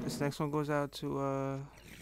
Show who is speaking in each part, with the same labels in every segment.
Speaker 1: This next one goes out to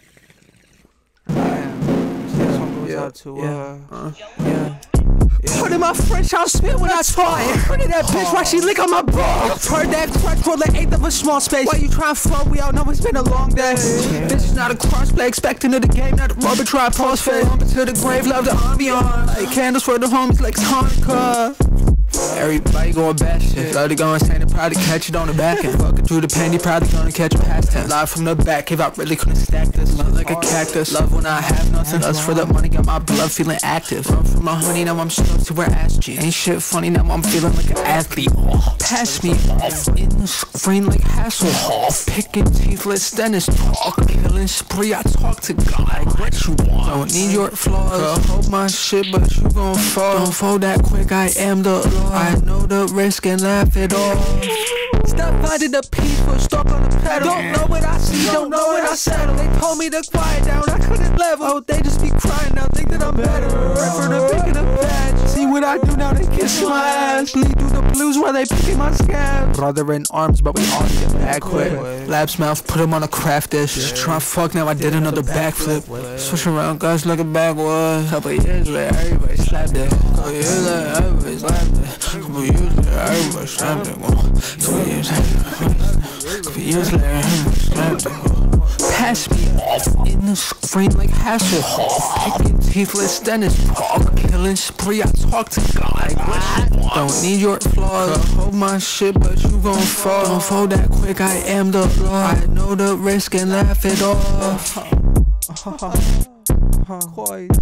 Speaker 1: this next one goes out to
Speaker 2: Put in my French, I'll spit when I talk. Heard of that bitch, why she lick on my balls? Heard that crutch for the eighth of a small space. Why you tryna flow? We all know it's been a long day. This is not a crossplay, expecting of the game, not a rubber trap post fade. Bump to the grave, love the ambiance. Like candles for the homies, like it's Hanukkah. Everybody going bad shit. Love to go insane and probably catch it on the back end. Fucking through the penny, probably gonna catch a past tense. Live from the back, if I really couldn't stack this. Love like a cactus. Love when I have nothing. Lust for the money, got my blood feeling active. Run from my honey, now I'm stuck to where ass G. Ain't shit funny, now I'm feeling like an athlete. Pass me off in the screen like Hasselhoff. Picking teethless dentist talk. Killing spree, I talk to God like what you want. Don't need your flaws. Hold my shit, but you gon' fall. Don't fold that quick, I am the law. I know the risk and laugh it off. Stop finding the people stuck on the pedal. Don't know what I see, don't know what I settle. They told me to quiet down, I couldn't level. Oh, they just be crying now, think that I'm better. For the picking up badge. See what I do now, they kissing my ass. Bleed through the blues while they picking my scabs. Brother in arms, but we all get back quick. Labs mouth, put him on a craft dish. Just tryna fuck, now I did another backflip. Switch around, guys looking backwards. Couple years later, everybody slapped it. Couple years later, everybody slapped it. Couple years later, everybody slapped it. Couple years later, everybody slapped it. Pass me off in the screen like Hasselhoff. Picking teethless dentist talk. Killing spree, I talk to God like what you want. Don't need your flaws. Hold my shit, but you gon' fall. Don't fold that quick, I am the law. I know the risk and laugh it off.